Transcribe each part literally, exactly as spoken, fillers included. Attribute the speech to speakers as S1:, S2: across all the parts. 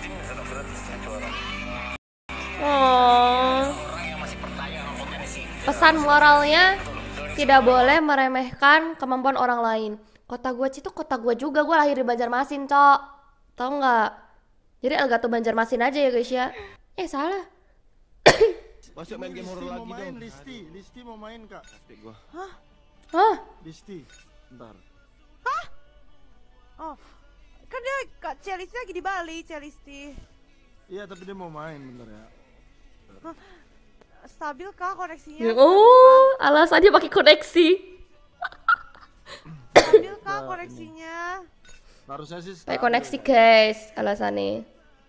S1: Oh. Pesan moralnya tidak boleh meremehkan kemampuan orang lain. Kota gue itu kota gue juga, gue lahir di Banjarmasin, cok. Tahu nggak? Jadi Elgato Banjarmasin aja ya guys ya. Eh salah.
S2: Masuk main game horror lagi dong.
S3: Listi, Listi mau main kak.
S1: Hah? Hah?
S3: Listi, bentar.
S4: Hah? Oh, kan dia kak Celisti lagi di Bali, Celisti.
S3: Iya tapi dia mau main bentar ya.
S4: Hah? Stabil kah koneksinya?
S1: Oh, alasannya pakai koneksi.
S4: Stabil kah koneksinya?
S3: Harusnya sih
S1: Pakai koneksi guys, alasannya.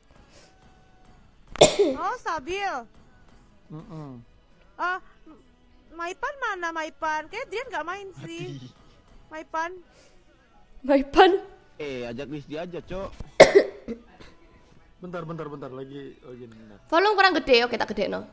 S4: Oh, stabil.
S3: Mm -mm.
S4: Ah, Maipan mana Maipan? Kayak dia nggak main sih. Maipan.
S1: Maipan.
S2: Eh, ajak Listi aja, Cok.
S3: Bentar, bentar, bentar lagi lagi bentar.
S1: Volume kurang gede, oke tak gede no.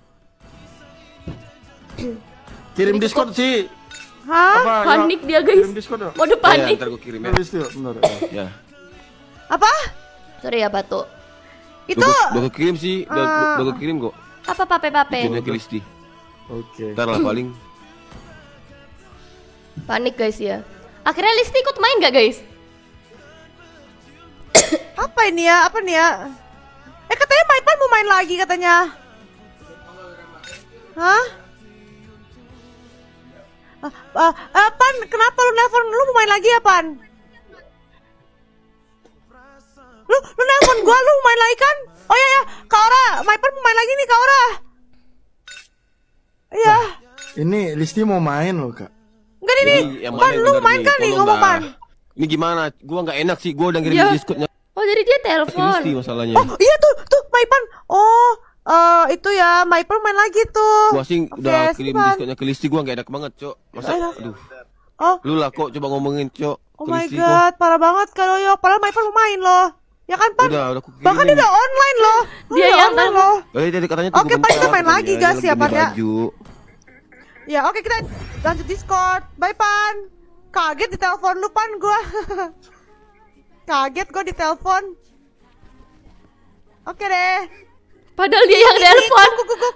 S3: Kirim Discord sih.
S4: Hah?
S3: Apa,
S1: Panik
S3: ya,
S1: dia guys.
S3: Kirim Discord ya.
S1: Mode
S2: Ya,
S1: panik.
S2: ntar gue kirim ya.
S3: Listi yuk, bentar. Ya.
S2: Ya.
S4: Apa?
S1: Sorry ya Batu.
S4: Itu
S2: Udah gue kirim sih, udah
S4: uh,
S2: udah gue kirim kok.
S1: Apa pape-pape?
S2: Kirimnya ke Listi.
S3: Oke.
S2: Ntar lah paling.
S1: Panik guys ya. Akhirnya Listi ikut main gak guys?
S4: apa ini ya? Apa nih ya? Eh katanya Maipan mau main lagi katanya. Hah? Ah, ah, ah, Pan, kenapa lu nelpon? Lu mau main lagi ya, Pan? Lu, lu nelpon gua, lu mau main lagi kan? Oh iya ya, Kak Ora, Maipan mau main lagi nih, Kak Ora. Iya.
S3: Ini Listi mau main loh kak.
S4: Enggak ini,
S2: yang
S4: Pan,
S2: mana
S4: lu
S2: bener
S4: main
S2: nih?
S4: kan nih,
S2: Tolong
S4: ngomong
S2: dah.
S4: Pan.
S2: Ini gimana? Gua nggak enak sih, gua udah ngirim
S1: Ya.
S2: di Discordnya.
S1: Oh jadi dia
S2: Ke
S1: telepon.
S2: Listi masalahnya.
S4: Oh iya tuh, tuh Maipan. Oh, eh itu ya, Maipan main lagi tuh.
S2: Gua sih
S4: Oke,
S2: udah kirim
S4: Pan.
S2: Discordnya ke Listi, gua nggak enak banget, Cok. Masa,
S4: Ayo.
S2: aduh.
S4: Oh,
S2: Lu lah kok coba ngomongin, Cok.
S4: oh
S2: Ke
S4: my
S2: Listi kok.
S4: god, parah banget kalau yo. Padahal Maipan mau main loh. Ya kan, Pan?
S2: Udah, udah aku
S4: Bahkan dia
S2: kirimin.
S4: udah online loh. Oh,
S1: Dia
S4: udah
S1: yang
S4: online
S1: kan-
S4: loh.
S2: Eh, tadi katanya
S4: Oke, Pak, kita main lagi, guys, ya, Pan, ya.
S2: Baju.
S4: Ya, oke kita lanjut Discord. Bye, Pan. Kaget ditelepon lu, Pan, gua. Kaget gua ditelepon. Oke deh.
S1: Padahal dia yang telepon.
S4: Guguk, guguk.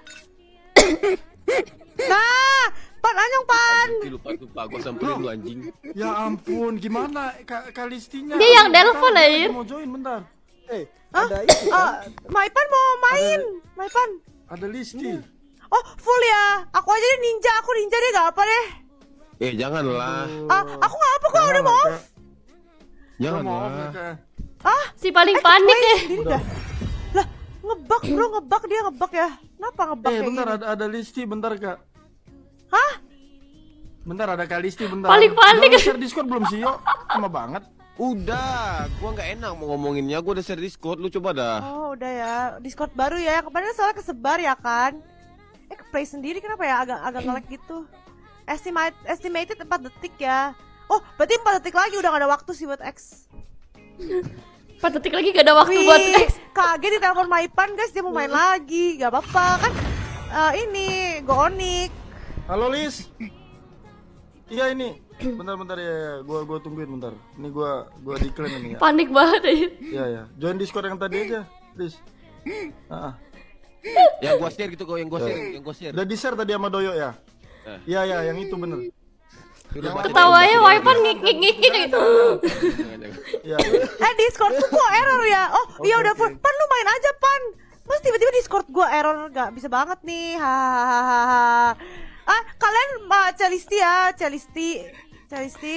S4: Nah, Pan, anyong, Pan.
S2: Anjing, lupa lupa gua samperin lu anjing.
S3: Ya ampun, gimana kak Kak Listinya?
S1: Dia yang
S3: Bentar,
S1: telepon,
S3: bentar,
S1: anjir.
S3: Mau join bentar. Eh,
S4: Hah?
S3: ada itu kan?
S4: Ah, Maipan mau main. Maipan.
S3: Ada Listi.
S4: Oh, full ya. Aku aja deh ninja, aku ninja deh, gak apa deh.
S2: Eh, janganlah.
S4: Ah, aku gak apa kok, udah mau off.
S2: Jangan
S3: Mau off ya,
S2: lah.
S3: Kak.
S4: Ah,
S1: Si paling
S4: eh,
S1: panik
S4: main
S1: ya.
S4: sendiri dah. Lah, ngebug bro, ngebug dia ngebug ya. Kenapa ngebug
S3: Eh,
S4: kayak
S3: bentar
S4: gini?
S3: ada ada Listi bentar kak.
S4: Hah?
S3: Bentar ada Kak Listi bentar.
S1: Paling panik.
S3: Udah share Discord belum sih, Yo? Lama banget.
S2: Udah, gua nggak enak mau ngomonginnya. Gua udah share Discord, lu coba dah.
S4: Oh, udah ya. Discord baru ya. Yang kemarin soalnya kesebar ya kan. Eh, ke play sendiri kenapa ya agak agak nge-lag gitu. Estimate estimated empat detik ya. Oh, berarti empat detik lagi udah gak ada waktu sih buat X.
S1: empat detik lagi gak ada waktu buat X.
S4: Kaget di telepon Maipan guys, dia mau main lagi. Gak apa-apa kan. Eh, ini Goonik.
S3: Halo Lis. Iya ini. Bentar-bentar ya, ya, gua gua tungguin bentar. Ini gua gua decline ini ya.
S1: Panik banget aja.
S3: Iya ya. Join Discord yang tadi aja, Lis. Ah, ah.
S2: Yang gua share gitu kok, yang gua share, yang gua share.
S3: Udah di-share tadi sama Doyo ya?
S2: Eh.
S3: Iya ya, yang itu bener.
S2: Suruh
S3: Yang
S2: baca
S1: Ketawanya
S2: dulu,
S1: Waipan
S2: jangan.
S1: ngik-ngik gitu.
S2: Jangan, jangan.
S3: Iya.
S4: Eh, Discord tuh kok error ya? Oh, iya
S3: Oke,
S4: udah full.
S3: oke.
S4: Pan lu main aja, Pan. Mas tiba-tiba Discord gua error, gak bisa banget nih. Hahaha. Ah, kalian uh, Celisti ya, Celisti. Celisti.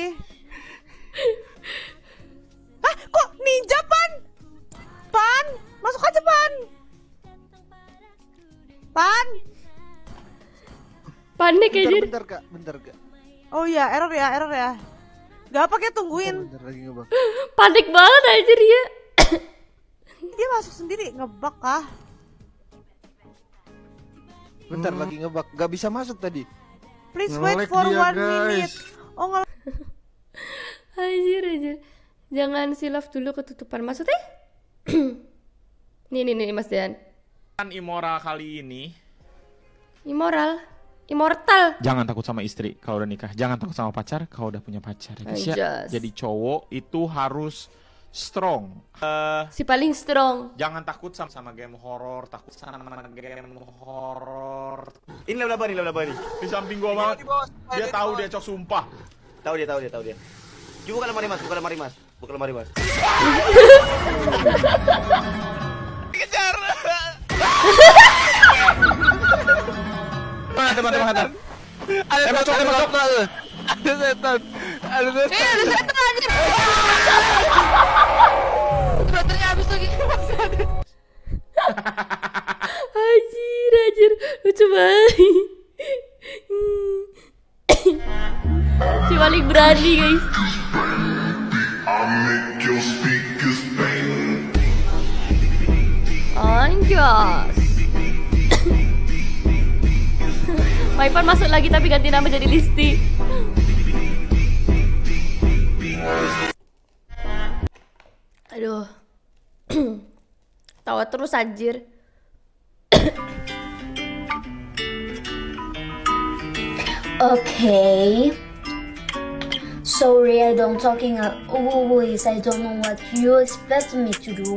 S4: Ah, kok ninja, Pan? Pan, masuk aja, Pan. Pan.
S1: Panik
S5: Bentar,
S1: aja.
S5: bentar kak, bentar kak.
S4: Oh iya, error ya, error ya. Gak apa kayak tungguin.
S5: Bentar lagi ngebak.
S1: Panik banget aja dia.
S4: Dia masuk sendiri ngebug kah?
S5: Bentar lagi ngebak, gak bisa masuk tadi.
S4: Please wait
S3: Nge-lag
S4: for
S3: dia,
S4: one
S3: guys.
S4: minute. Oh, nge
S1: Anjir anjir. Jangan silaf dulu ketutupan maksudnya? Nih nih nih Mas Dean.
S6: Immoral kali ini.
S1: Immoral, immortal.
S6: Jangan takut sama istri kalau udah nikah. Jangan takut sama pacar kalau udah punya pacar. Ya guys, ya.
S1: Anjas.
S6: Jadi cowok itu harus strong. Eh,
S1: Si paling strong.
S6: jangan takut sama, sama game horor, takut sama game horor.
S7: Ini level apa nih, level apa nih?
S6: Di samping gua banget. Dia tahu dia cok sumpah.
S7: Tahu dia, tahu dia, tahu dia. Coba buka lemari mas, buka lemari mas, buka lemari mas. Kejar.
S6: Mana teman teman teman.
S2: Ada
S6: Tembak,
S2: setan,
S6: tembak,
S2: tembak, tembak. Ada setan. Ada setan.
S1: Eh, ada setan anjir. Baterainya habis lagi. Anjir, anjir. Lucu banget. Si paling berani, guys. Anjas. Maipan masuk lagi tapi ganti nama jadi Listi. Aduh. Tawa terus anjir.
S8: Okay. Sorry, I don't talking uh, always. I don't know what you expect me to do.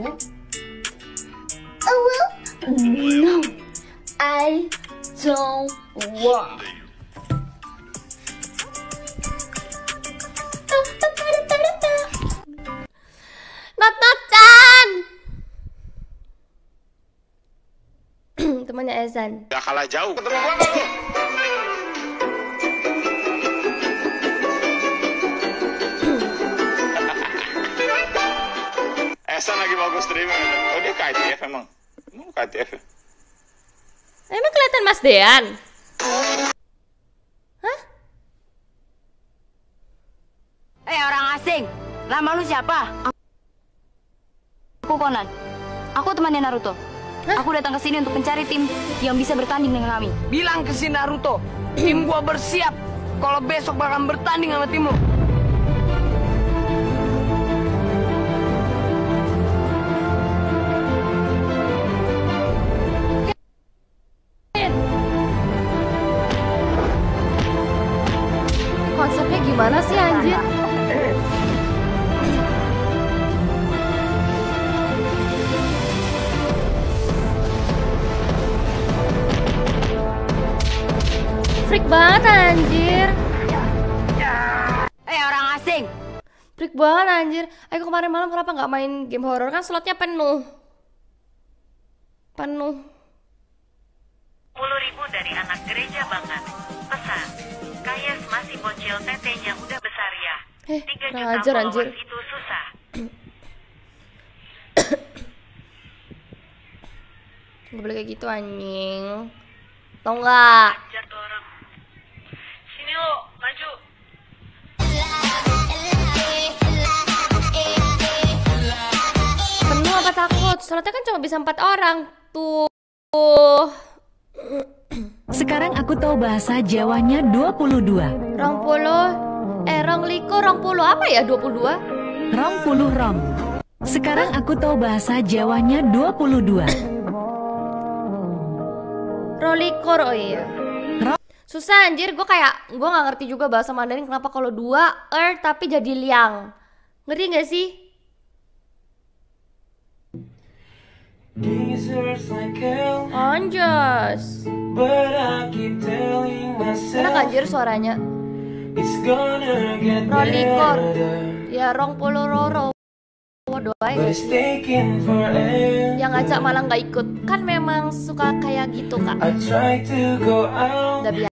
S8: Oh well, no, I don't want.
S1: Not not Chan. Temannya Ezan.
S6: Gak kalah jauh. Ketemu gua nggak lu? Esan lagi bagus streaming. Oh dia K T F emang. Emang K T F ya?
S1: Emang kelihatan Mas Dean? Hah?
S9: Eh orang asing, nama lu siapa? Aku Conan. Aku temannya Naruto.
S1: Hah?
S9: Aku datang ke sini untuk mencari tim yang bisa bertanding dengan kami.
S10: Bilang ke si Naruto, tim gua bersiap kalau besok bakal bertanding sama tim lu.
S1: Konsepnya gimana sih anjir? Freak banget anjir.
S9: Eh orang asing,
S1: Freak banget anjir. Aku kemarin malam kenapa nggak main game horror, kan slotnya penuh. Penuh.
S11: sepuluh ribu dari anak gereja banget. Pesan, Kayes masih bocil tetenya udah besar ya.
S1: Eh,
S11: tiga
S1: kurang
S11: juta
S1: ajar anjir.
S11: followers itu susah.
S1: Gak boleh kayak gitu anjing. Tau nggak?
S11: Ajar tuh orang. Sini lo, maju.
S1: Penuh apa takut? Slotnya kan cuma bisa empat orang. Tuh.
S12: Sekarang aku tahu bahasa Jawanya dua puluh dua.
S1: Rong puluh. Eh, rong liko, rong puluh apa ya dua puluh dua?
S12: Rong puluh rom. Sekarang aku tahu bahasa Jawanya dua puluh dua.
S1: Rolikor, oh iya. Susah anjir, gue kayak gue nggak ngerti juga bahasa Mandarin kenapa kalau dua er tapi jadi liang. Ngerti nggak sih? Anjas. Enak anjir suaranya. Rolikor. Ya rong puluh roro. Doain gak sih? Yang ngajak malah nggak ikut. Kan memang suka kayak gitu kak. Udah biasa.